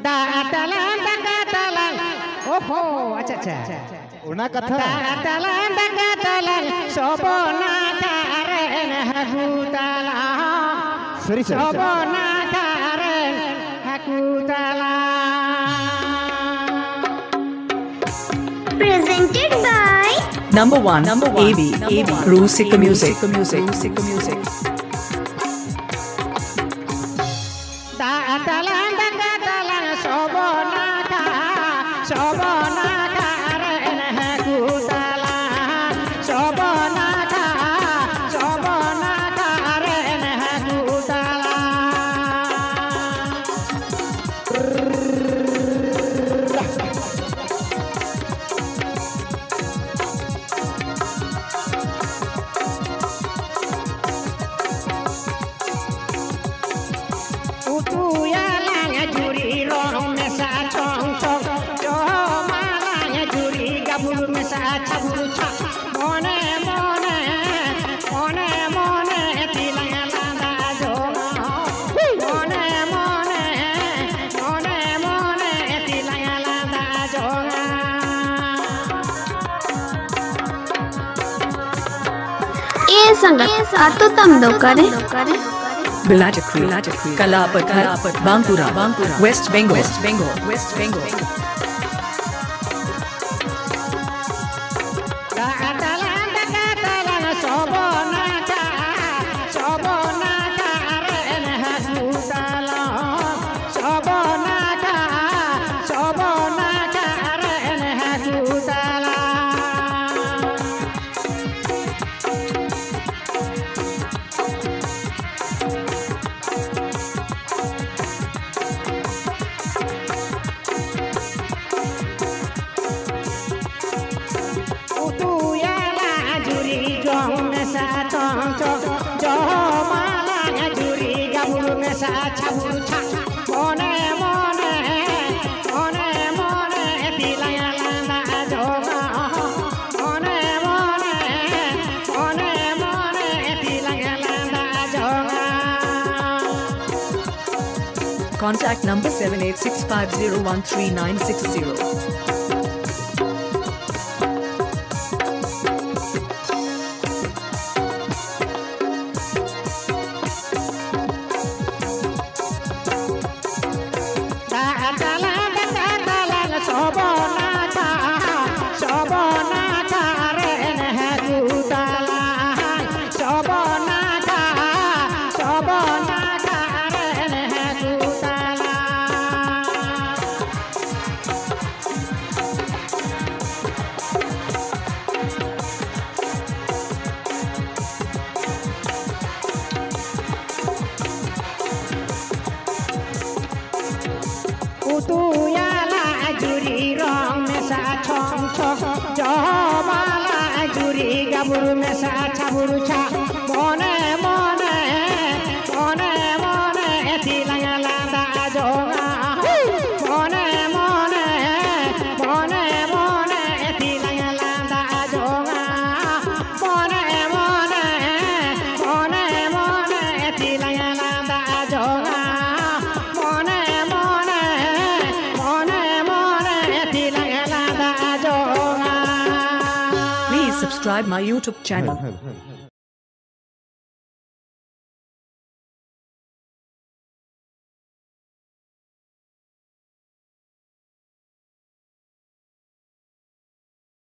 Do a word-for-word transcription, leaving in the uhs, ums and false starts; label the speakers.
Speaker 1: Datalan datalan oh अच्छा अच्छा
Speaker 2: उना कथा
Speaker 1: datalan datalan sobona karen hakutala
Speaker 2: sorry sorry
Speaker 1: sobona karen hakutala
Speaker 3: Presented by
Speaker 4: Number one, number one, A B, A B, Rusika Music, Music, Rusika Music.
Speaker 1: Datalan datalan sobona ka sobona karen hakutala sobona ka sobona karen hakutala
Speaker 3: ये संगत आतो तम दो करे
Speaker 4: Bilajikri, Kalapat, Bankura, Bankura, West Bengal, West Bengal, West Bengal.
Speaker 1: Datalan datalan sobona ka sobona karen hakutala sobona ka sobona karen hakutala
Speaker 4: Contact number seven eight six five zero one three nine six zero. Please subscribe my YouTube channel.